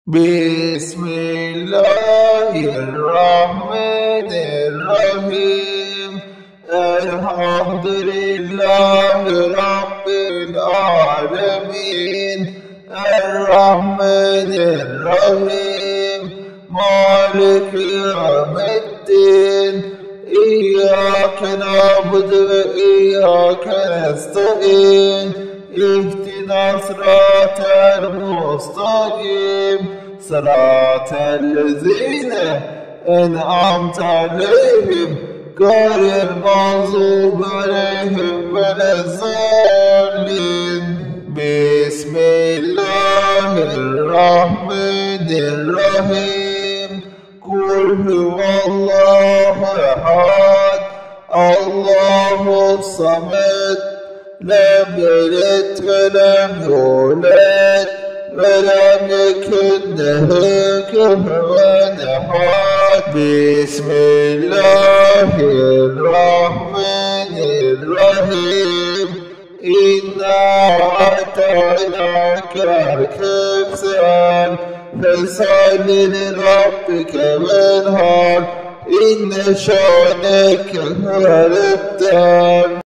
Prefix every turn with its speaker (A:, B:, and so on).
A: بسم الله الرحمن الرحيم. الحمد لله رب العالمين الرحمن الرحيم مالك يوم الدين. إياك نعبد وإياك نستعين. اهدنا الصراط المستقيم صراط الذين أنعمت عليهم غير المغضوب عليهم ولا الضالين. بسم الله الرحمن الرحيم. قل هو الله أحد الله الصمد لم يلد ولم يولد ولم يكن له كفوا أحد. بسم الله الرحمن الرحيم. إنا أعطيناك الكوثر فصل لربك وانحر إن شانئك هو الأبتر.